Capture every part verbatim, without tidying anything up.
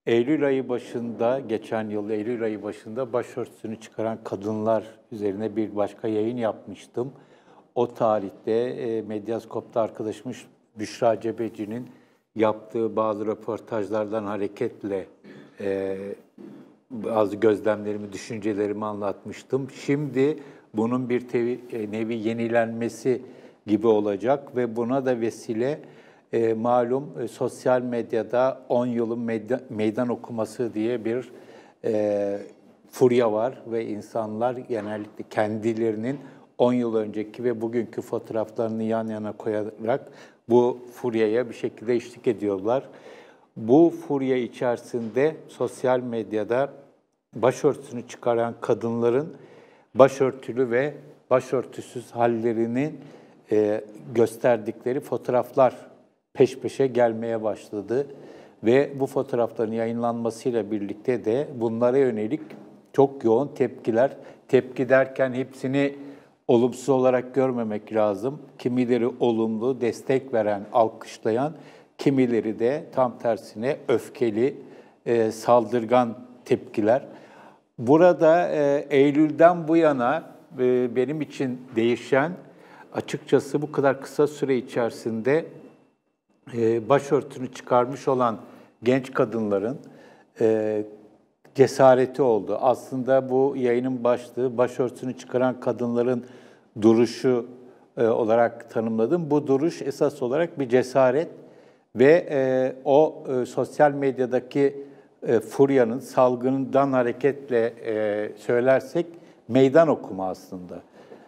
Eylül ayı başında, geçen yıl Eylül ayı başında başörtüsünü çıkaran kadınlar üzerine bir başka yayın yapmıştım. O tarihte e, Medyaskop'ta arkadaşımız Büşra Cebeci'nin yaptığı bazı röportajlardan hareketle e, bazı gözlemlerimi, düşüncelerimi anlatmıştım. Şimdi bunun bir tevi, e, nevi yenilenmesi gibi olacak ve buna da vesile e, malum e, sosyal medyada on yılın medya, meydan okuması diye bir e, furya var ve insanlar genellikle kendilerinin on yıl önceki ve bugünkü fotoğraflarını yan yana koyarak bu furyaya bir şekilde eşlik ediyorlar. Bu furya içerisinde sosyal medyada başörtüsünü çıkaran kadınların başörtülü ve başörtüsüz hallerini e, gösterdikleri fotoğraflar peş peşe gelmeye başladı. Ve bu fotoğrafların yayınlanmasıyla birlikte de bunlara yönelik çok yoğun tepkiler, tepki derken hepsini olumsuz olarak görmemek lazım. Kimileri olumlu, destek veren, alkışlayan, kimileri de tam tersine öfkeli, e, saldırgan tepkiler. Burada e, Eylül'den bu yana e, benim için değişen, açıkçası bu kadar kısa süre içerisinde e, başörtünü çıkarmış olan genç kadınların e, cesareti oldu. Aslında bu yayının başlığı başörtüsünü çıkaran kadınların duruşu e, olarak tanımladım. Bu duruş esas olarak bir cesaret ve e, o e, sosyal medyadaki e, furyanın, salgından hareketle e, söylersek meydan okuma aslında.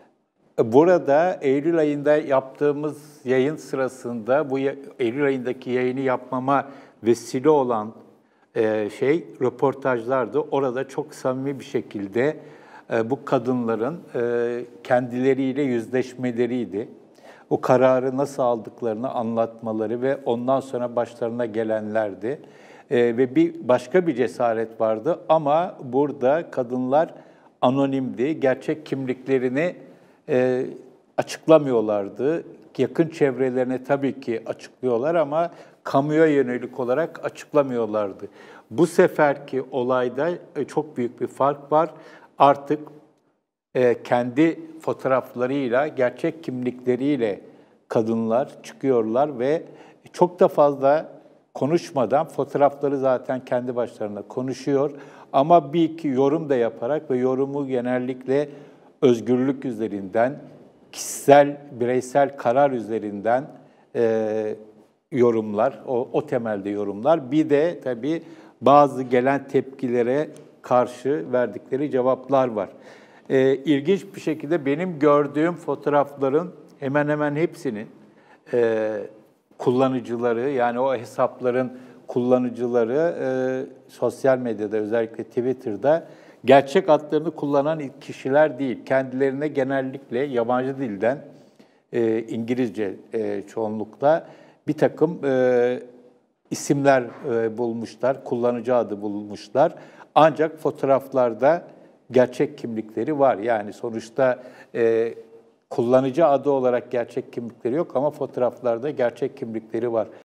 Burada Eylül ayında yaptığımız yayın sırasında bu Eylül ayındaki yayını yapmama vesile olan e, şey röportajlardı. Orada çok samimi bir şekilde e, bu kadınların e, kendileriyle yüzleşmeleriydi. O kararı nasıl aldıklarını anlatmaları ve ondan sonra başlarına gelenlerdi. E, ve bir başka bir cesaret vardı ama burada kadınlar anonimdi. Gerçek kimliklerini e, açıklamıyorlardı. Yakın çevrelerine tabii ki açıklıyorlar ama kamuya yönelik olarak açıklamıyorlardı. Bu seferki olayda e, çok büyük bir fark var. Artık e, kendi fotoğraflarıyla, gerçek kimlikleriyle kadınlar çıkıyorlar ve çok da fazla konuşmadan fotoğrafları zaten kendi başlarına konuşuyor. Ama bir iki yorum da yaparak ve yorumu genellikle özgürlük üzerinden, kişisel, bireysel karar üzerinden e, yorumlar, o, o temelde yorumlar. Bir de tabii bazı gelen tepkilere karşı verdikleri cevaplar var. E, ilginç bir şekilde benim gördüğüm fotoğrafların hemen hemen hepsinin e, kullanıcıları, yani o hesapların kullanıcıları e, sosyal medyada, özellikle Twitter'da gerçek adlarını kullanan kişiler değil. Kendilerine genellikle yabancı dilden, e, İngilizce e, çoğunlukla bir takım e, isimler e, bulmuşlar, kullanıcı adı bulmuşlar. Ancak fotoğraflarda gerçek kimlikleri var. Yani sonuçta e, kullanıcı adı olarak gerçek kimlikleri yok ama fotoğraflarda gerçek kimlikleri var.